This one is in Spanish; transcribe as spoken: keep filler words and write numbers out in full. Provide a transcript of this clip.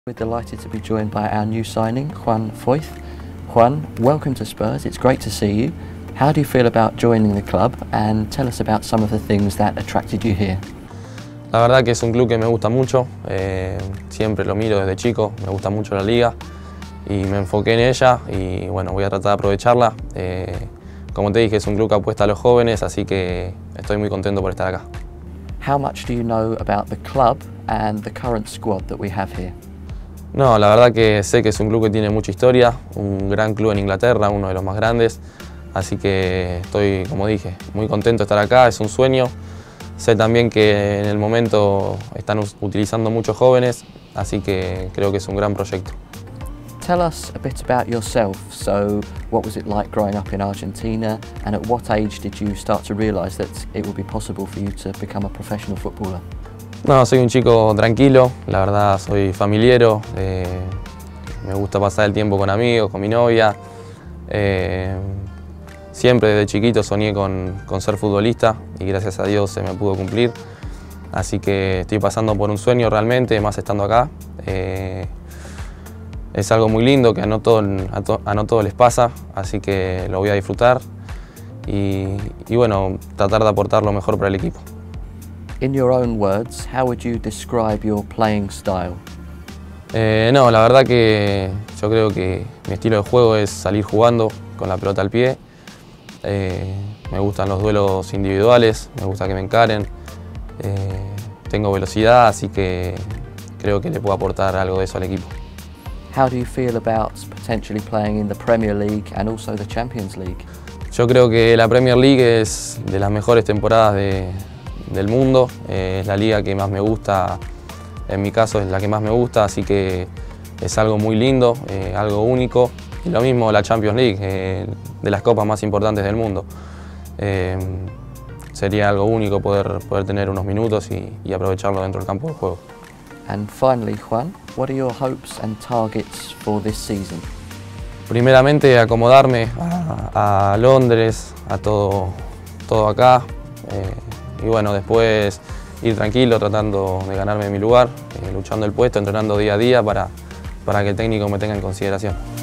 We're delighted to be joined by our new signing, Juan Foyth. Juan, welcome to Spurs. It's great to see you. How do you feel about joining the club, and tell us about some of the things that attracted you here? La verdad que es un club que me gusta mucho, eh, siempre lo miro desde chico, me gusta mucho la liga y me enfoqué en ella y bueno, voy a tratar de aprovecharla. Eh, como te dije, es un club que apuesta a los jóvenes, así que estoy muy contento por estar acá. How much do you know about the club and the current squad that we have here? No, la verdad que sé que es un club que tiene mucha historia, un gran club en Inglaterra, uno de los más grandes, así que estoy, como dije, muy contento de estar acá, es un sueño. Sé también que en el momento están utilizando muchos jóvenes, así que creo que es un gran proyecto. Tell us a bit about yourself. So, what was it like growing up in Argentina, and at what age did you start to realise that it would be possible for you to become a professional footballer? No, soy un chico tranquilo, la verdad soy familiero, eh, me gusta pasar el tiempo con amigos, con mi novia. Eh, siempre desde chiquito soñé con, con ser futbolista y gracias a Dios se me pudo cumplir. Así que estoy pasando por un sueño realmente, más estando acá. Eh, es algo muy lindo que a no, todo, a, to, a no todos les pasa, así que lo voy a disfrutar y, y bueno, tratar de aportar lo mejor para el equipo. In your own words, how would you describe your playing style? Eh, no, la verdad que yo creo que mi estilo de juego es salir jugando con la pelota al pie. Eh, me gustan los duelos individuales, me gusta que me encaren. Eh, tengo velocidad, así que creo que le puedo aportar algo de eso al equipo. How do you feel about potentially playing in the Premier League and also the Champions League? Yo creo que la Premier League es de las mejores temporadas de, del mundo, eh, es la liga que más me gusta, en mi caso es la que más me gusta, así que es algo muy lindo, eh, algo único. Y lo mismo la Champions League, eh, de las copas más importantes del mundo. Eh, sería algo único poder, poder tener unos minutos y, y aprovecharlo dentro del campo de juego. And finally, Juan, what are your hopes and targets for this season? Primeramente acomodarme a, a Londres, a todo, todo acá. Eh, y bueno, después ir tranquilo, tratando de ganarme mi lugar, eh, luchando el puesto, entrenando día a día para, para que el técnico me tenga en consideración.